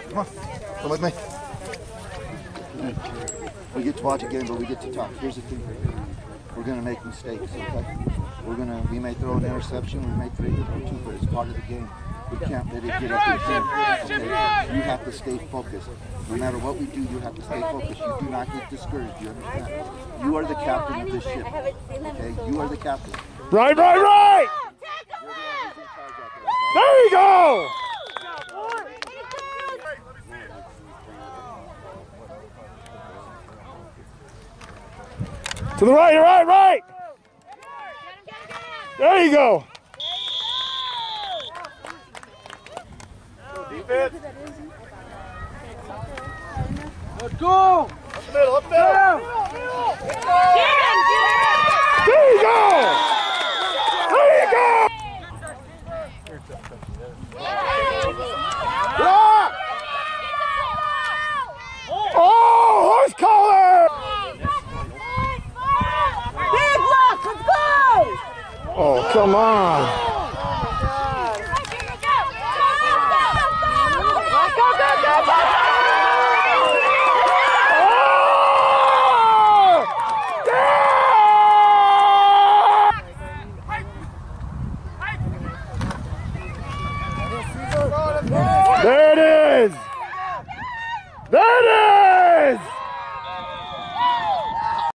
Come on. Come with me. We get to watch again, but we get to talk. Here's the thing. We're going to make mistakes, okay? We may throw an interception, we may throw two, but it's part of the game. We can't let it get up in here. Okay? You have to stay focused. No matter what we do, you have to stay focused. You do not get discouraged, you understand? You are the captain of this ship, okay? You are the captain. Right! There you go! To the right! There you go! Defense. Let's go! Up the middle, up there! There you go! There you go! Oh, horse collar! Big look, let's go! Oh, come on! Yeah!